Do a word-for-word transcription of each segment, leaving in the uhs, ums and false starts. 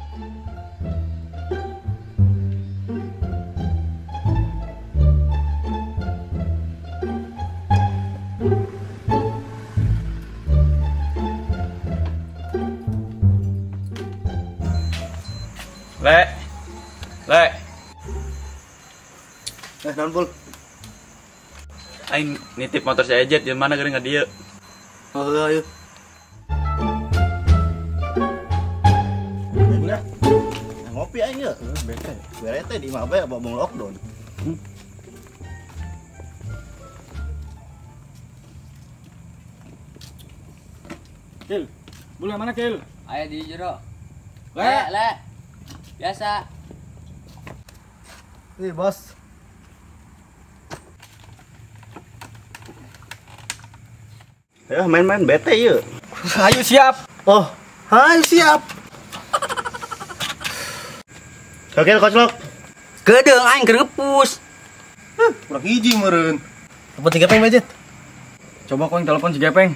Le, le, eh non pul, aing nitip motor si Ejet di mana gering dia. oh ayo, udah, ngopi aja, bete, bete di mana ya, babong lockdown. Hmm. Kil, bulu yang mana Kil? Ayo di jero. Le, Le, le. Biasa. Nih bos. Ayo main-main bete yuk. ayo siap. Oh, hai siap. Oke, koclok. Gedeng aing keur ngepus. Huh, kurang hiji meureun. Telepon si Gepeng budget. Coba kau yang telepon si Gepeng.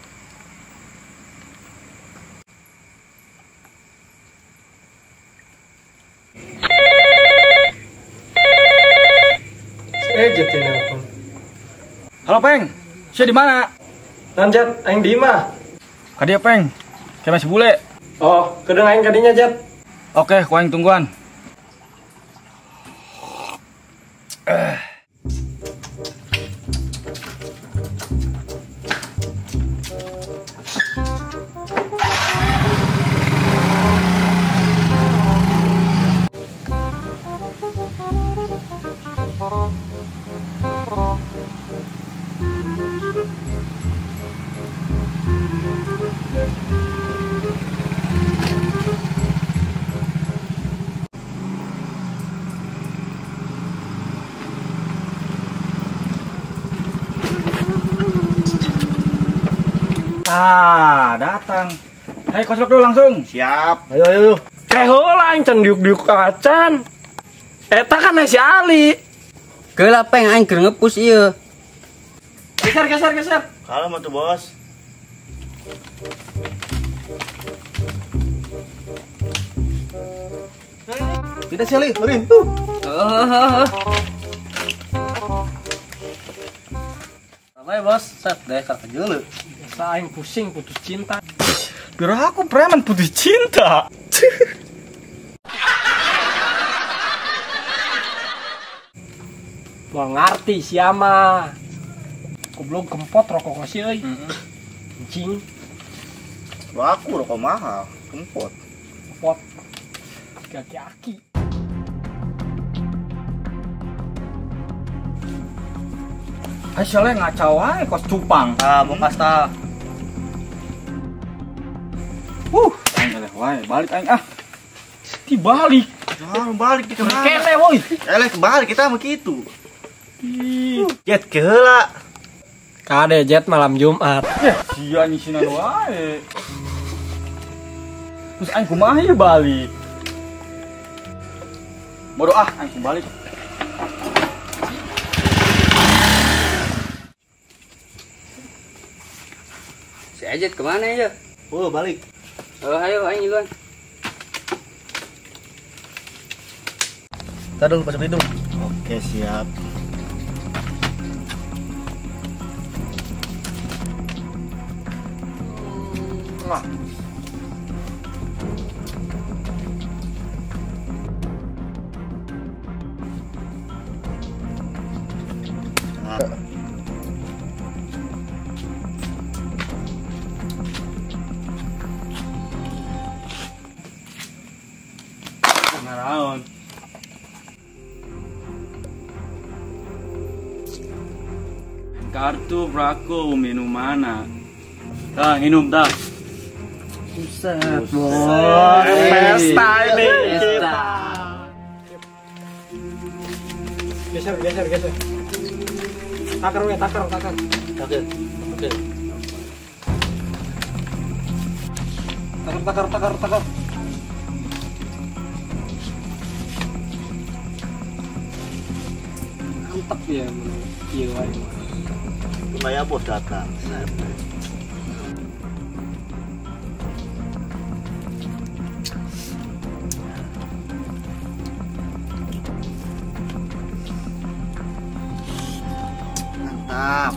Ejet yang nelfon. Halo Peng, saya di mana? Nanjat, aing di imah. Kadia Peng, kayak masih bule. Oh, kedeng aing kadinya Jat. Oke, kau yang tungguan. Eh. Ah, datang. Hei, koslok dulu langsung. Siap. Ayo ayo. ayo. Eh heula aing can diuk-diuk acan. Eta kan si Ali. Geula Peng aing keur ngepus ieu. Geser geser geser. Kalau mau tuh bos. Tidak sih, Ali. Urin tuh. Heeh. Apa bos? Set deh kakak dulu. Sa aing pusing putus cinta. Biar aku preman putus cinta. Mau ngerti siapa? Goblok kempot rokok ngasih euy. Anjing. Wah, aku rokok mahal, kempot. Kempot. Kaki-kaki. Hai, soalnya ngacau aja kos cupang. Ah, mau kasta. Uh, aing eleh wae, balik aing ah. Di balik. Jangan balik kita kemana? Kele woi. Eleh kebalik kita mah kitu. Jet ke heula. Kade Jet malam Jumat. Ya, sia nyisinan wae. Terus aing kumaha ya balik? Bodoh ah, aing balik. Si Ejet kemana ya? Oh, balik. Oh, ayo aing juga. Tar dulu pasang hidung. Oke, siap. Nah. Naraon. Kartu Brako minum mana? Dah, minum dah. Buset, bos. Pesta ini Pesta. Geser, geser, geser. Takar we, takar, takar. Oke. Oke. Takar, takar, takar, takar. Mantap ya, iya wae. Lumayan bos datang. mantap.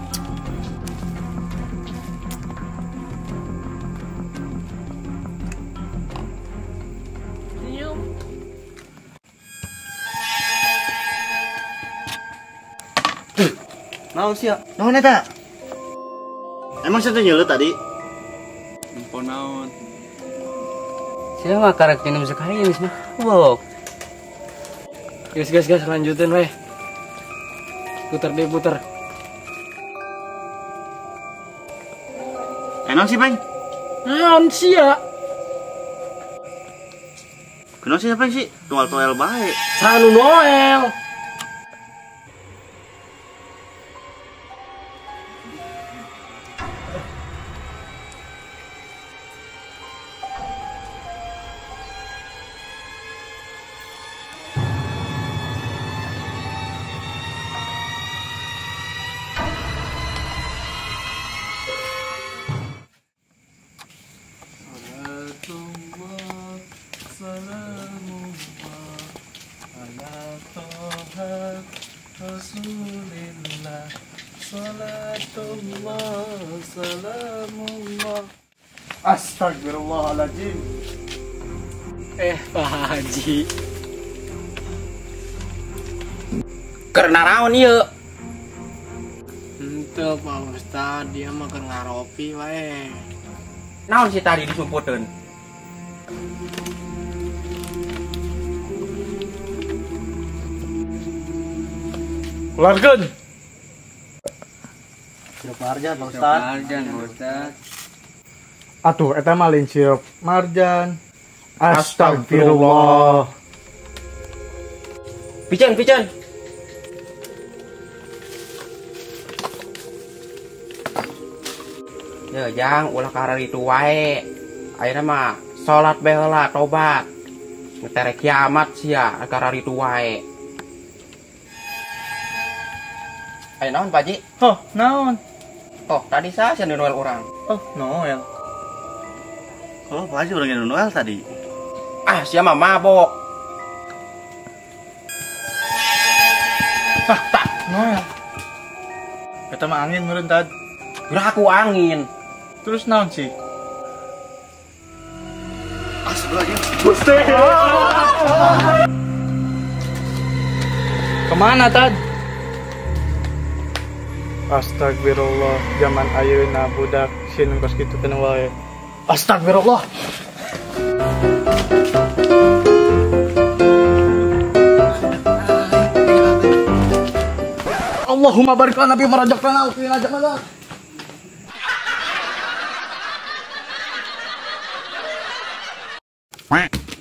Naon sih ya? Naon eta? Emang saya nyeuleut tadi? Info naon. Saya mah karakter nem sekali ini mah. Wow. Gas gas gas lanjutin weh. Putar deh putar. Enak sih, Peng. Naon sih ya? Kenapa sih, Peng sih? Tual-tual baik. Sanu Noel. Rasulillah, salatullah, salamullah. Astagfirullahaladzim. Eh, Pak Haji. Karena naon ieu? Henteu Pak Ustad, dia mah keur ngaropi wae. Naon sih tadi disumputeun? Keluarkan. Siap marjan, Pak Ustaz. Marjan, Ustaz. Atuh, eta mah lain sirup marjan. Astagfirullah. Pican, pican. Ya, jang ulah karari itu wae. Ayeuna mah salat bae heula tobat. Ngetere kiamat sia karari itu wae. Ayo naon Pak Ji? Oh, naon? Oh, tadi saya sih Noel orang. Oh, Noel. Oh, Pak Haji orangnya Noel tadi. Ah, siapa mabok? Tah, tak, Noel. Eta mah angin meureun tad. Geura aku angin. Terus naon sih? Astagfirullahaladzim. Kemana tad? Astagfirullah, zaman ayeuna budak sin kos kitu teh wae. Astagfirullah. Allahumma barik lana fi marajaqtana wa fi najaqtana.